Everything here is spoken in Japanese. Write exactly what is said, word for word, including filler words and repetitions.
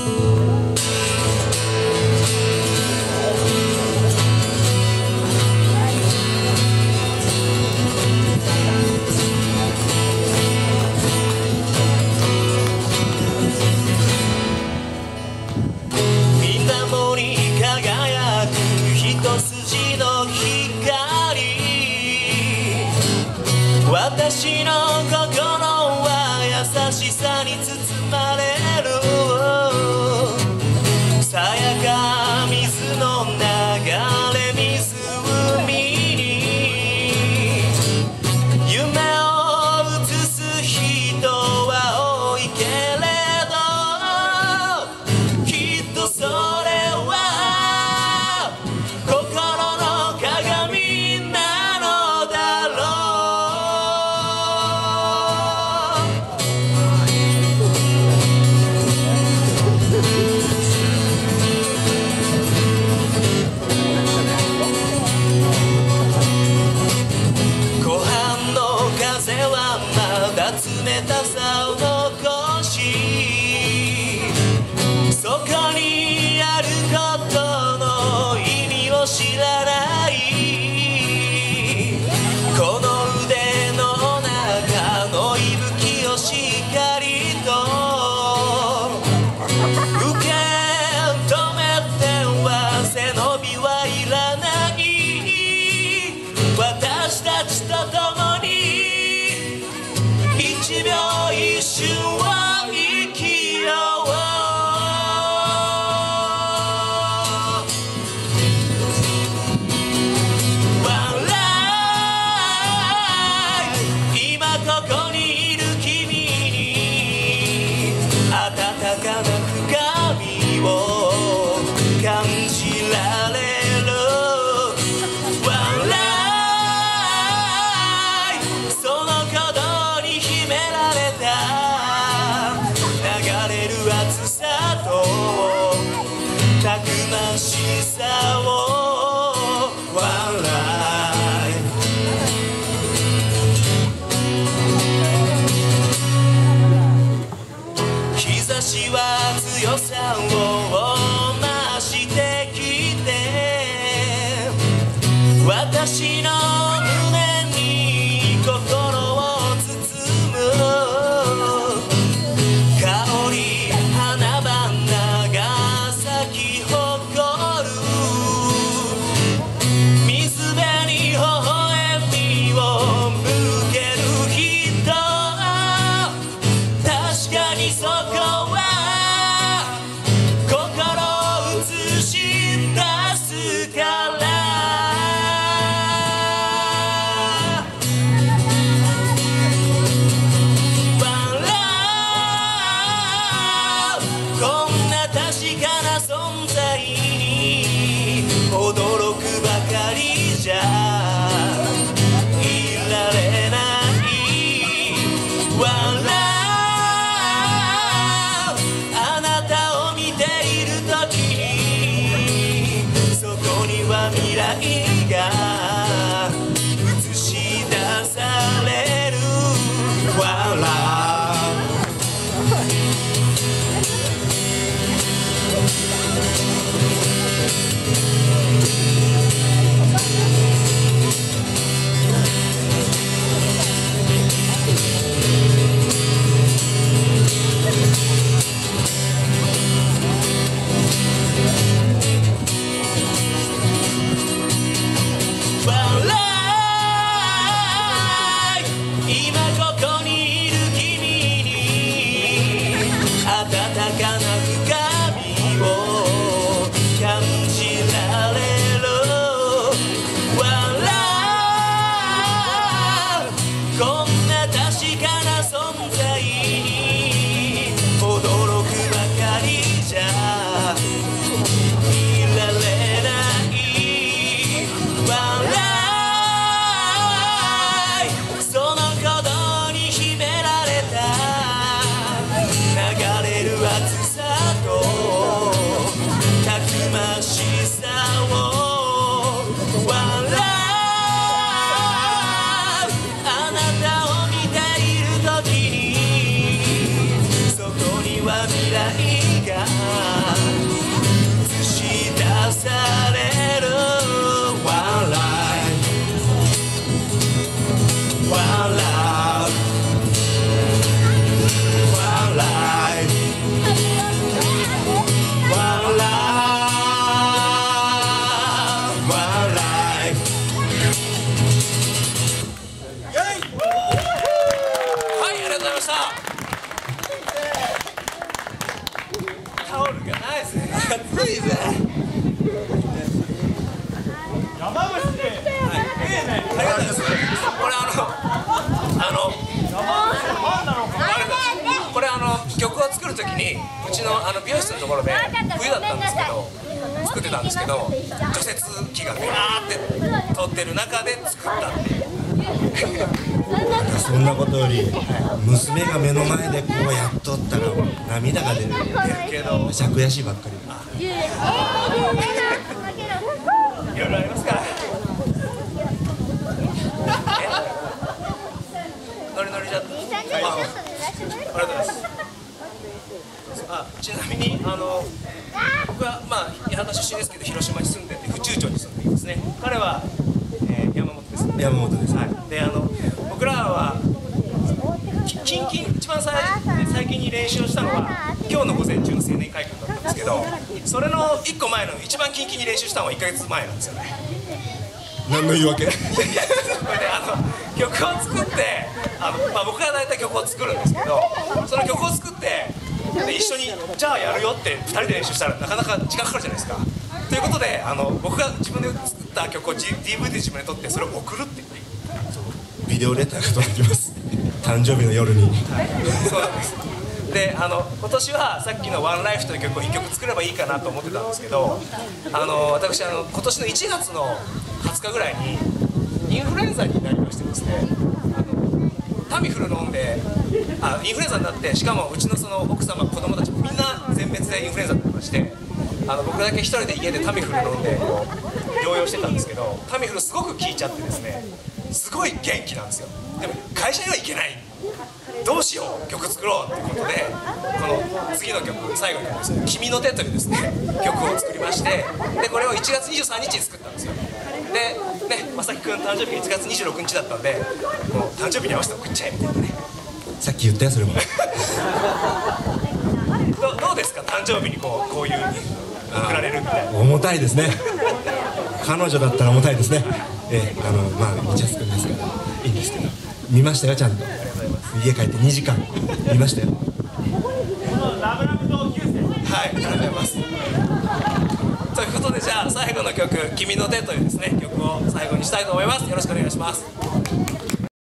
私の心は優しさに包まれる。さやか水の流れ湖に夢を映す人は多いけれど、きっとそれは心の鏡なのだろう。冷たさを残し、そこにあることの意味を知らない。この腕の中の息吹をしっかりと受け止めては背伸びはいらない。私たちと共に一秒一瞬を生きよう。笑い、今ここにいる君に温かな深みを感じられる。笑い、その鼓動に秘められた流れる熱さとたくましさを。笑い、日差しは強さを増してきて、私の胸に心を包む。香り花々が咲き誇る。水辺に微笑みを向ける人、確かにそこは心を映し出すから。こんな確かな存在に驚くばかりじゃいられない。笑う、あなたを見ているときにそこには未来が映し出される。笑う、今ここにいる君に温かな深みを感じられる。笑う、こんな確かな存在に驚くばかりじゃいられない。笑い、その鼓動に秘められた流れる熱さとたくましさを。笑う、あなたを見ているときにそこには未来がタオルがないですね。暑いぜ。 山口で。 はい。ありがとうございます。これあのあのこれあの曲を作るときにうちのあの美容室のところで冬だったんですけど作ってたんですけど、除雪機がガーって通ってる中で作ったっていう。 そんなことより娘が目の前でこうやっとったら涙が出るけどしゃくやしばっかり。 いろいろありますから。ノリノリじゃった。ありがとうございます。あ、ちなみにあの僕はまあ八幡出身ですけど広島に住んでて府中町に住んでいますね。彼は、えー、山本です。 山本です。 はい。であの僕らは近々一番最最近に練習をしたのは今日の午前中の青年会館だったんですけど、それのいっこまえの一番近々に練習したのはいっかげつまえなんですよね。 何の言い訳？ それであの曲を作ってあの、まあ、僕が大体曲を作るんですけど、その曲を作ってで一緒にじゃあやるよってふたりで練習したらなかなか時間かかるじゃないですか。ということであの僕が自分で作った曲を ディーブイディー 自分で撮ってそれを送るっていうね。 ビデオレターが届きます。誕生日の夜に。 はい、そうなんです。であの今年はさっきの「ワンライフという曲をいっきょく作ればいいかなと思ってたんですけど、あの私あの今年のいちがつのはつかぐらいにインフルエンザになりましてですね、あのタミフル飲んであインフルエンザになって、しかもうちのその奥様子供たちもみんな全滅でインフルエンザになりまして、あの僕だけ一人で家でタミフル飲んでこう療養してたんですけど、タミフルすごく効いちゃってですね、すごい元気なんですよ。でも会社には行けない、どうしよう曲作ろうっていうことで、この次の曲最後にですね「君の手」というですね曲を作りまして、でこれをいちがつにじゅうさんにちに作ったんですよ。でね、まさきくん誕生日がいちがつにじゅうろくにちだったんで、もう誕生日に合わせて送っちゃえみたいなね。 さっき言ったよそれも。 ど, どうですか誕生日にこうこういう送られるみたいな。 重たいですね。彼女だったら重たいですね。ええ、あのまあイチャスくんですからいいんですけど、見ましたよちゃんと。家帰ってにじかん見ましたよ。 ラブラブ同級生。 はい、ありがとうございます。ということでじゃあ最後の曲「君の手」というですね曲を最後にしたいと思います。よろしくお願いします。